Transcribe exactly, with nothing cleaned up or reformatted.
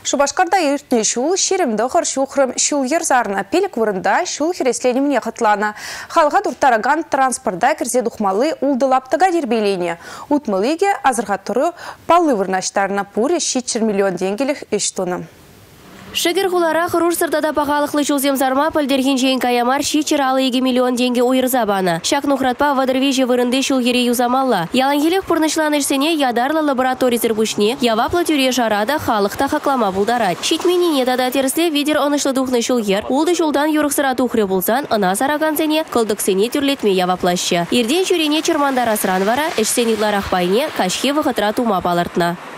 Шубашкарда иртне шул, шеремді ғыр шуқрым шул ерзарына пелік вырында шул хересленіміне қытлана. Халға дұрттараган транспорда кірзе дұқмалы улдылаптыға дербейлене. Утмалыге азырға тұры палы вырнаштарына пуры шетчір миллион денгелік үш тоны. Шыгыр хулара хырур сыртада пағалықлы чулземзарма пөлдерген жейін каямар шичер алы еге миллион денге ойырза баны. Шак нухратпа вадырвежі вырынды шул ере юзамалла. Ялангелек пұрнышланышсене ядарлы лабораторий зірбушне, яваплы тюре жарада халықта хақлама бұлдарад. Шитменіне тада терсле видер онышлы духны шул ер, улды шулдан юрықсыра тухры бұлзан, ына сарагансене, кылдықсене тюрлетме яваплашы. Ерден жүрене чермандар асран вара, эшсенетлар ақпайне, кашхе вғытра тума балыртна.